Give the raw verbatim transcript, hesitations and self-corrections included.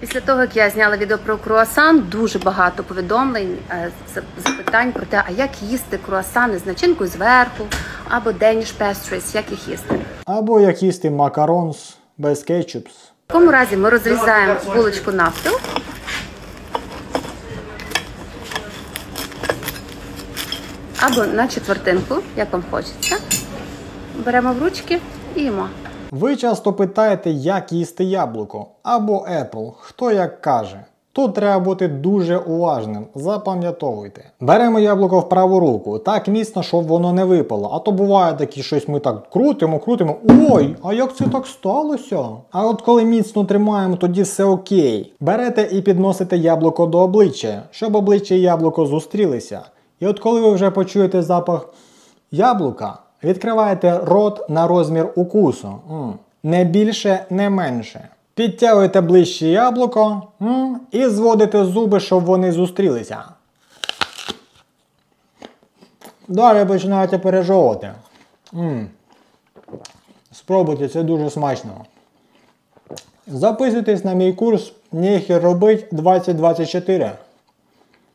Після того, як я зняла відео про круасан, дуже багато повідомлень, запитань про те, а як їсти круасани з начинкою зверху, або Danish pastries, як їх їсти. Або як їсти макаронс без кетчупс. В такому разі ми розрізаємо булочку навпіл. Або на четвертинку, як вам хочеться. Беремо в ручки і їмо. Ви часто питаєте, як їсти яблуко або Apple, хто як каже. Тут треба бути дуже уважним, запам'ятовуйте. Беремо яблуко в праву руку, так міцно, щоб воно не випало. А то буває такі щось ми так крутимо, крутимо. Ой, а як це так сталося? А от коли міцно тримаємо, тоді все окей. Берете і підносите яблуко до обличчя, щоб обличчя і яблуко зустрілися. І от коли ви вже почуєте запах яблука, відкриваєте рот на розмір укусу. М. Не більше, не менше. Підтягуєте ближче яблуко м, і зводите зуби, щоб вони зустрілися. Далі починаєте пережовувати. М. Спробуйте, це дуже смачно. Записуйтесь на мій курс «Нехер робить двадцять двадцять чотири».